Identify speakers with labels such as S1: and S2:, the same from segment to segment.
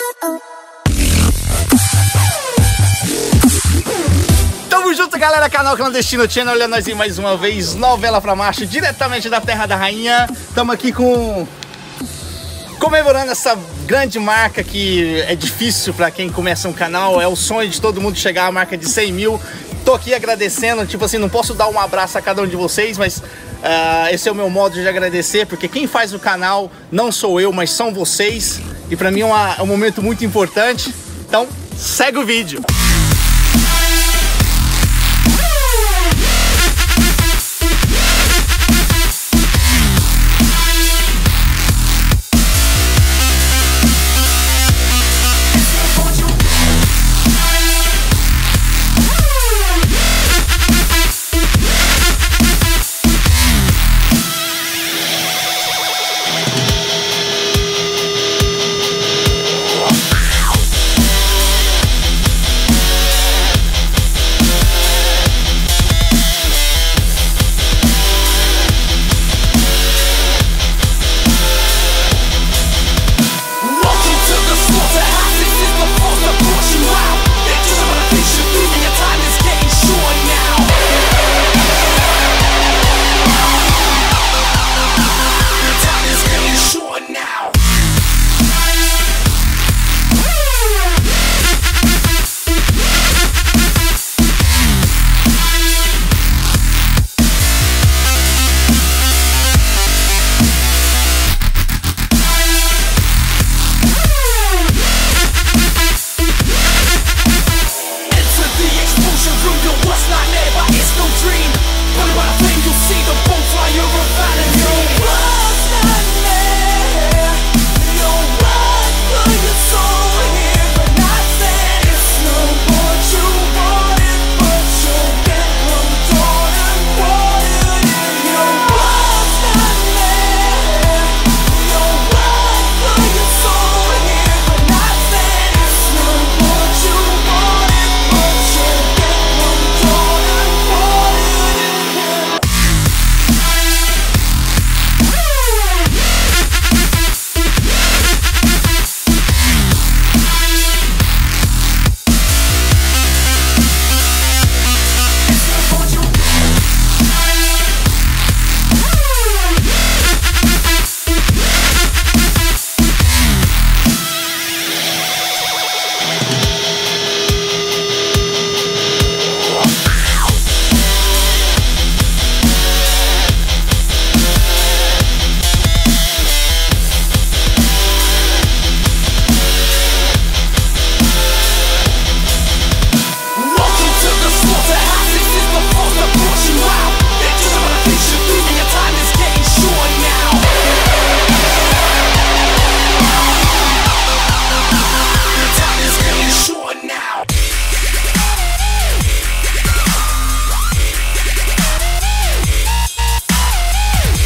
S1: Tamo junto, galera, canal Clandestino Channel, olha nós aí mais uma vez, Novela pra Macho, diretamente da Terra da Rainha. Tamo aqui comemorando essa grande marca que é difícil pra quem começa um canal, é o sonho de todo mundo chegar à marca de 100 mil. Tô aqui agradecendo, tipo assim, não posso dar um abraço a cada um de vocês, mas esse é o meu modo de agradecer, porque quem faz o canal não sou eu, mas são vocês, e pra mim é um momento muito importante. Então, segue o vídeo.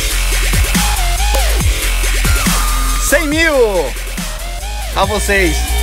S1: A vocês.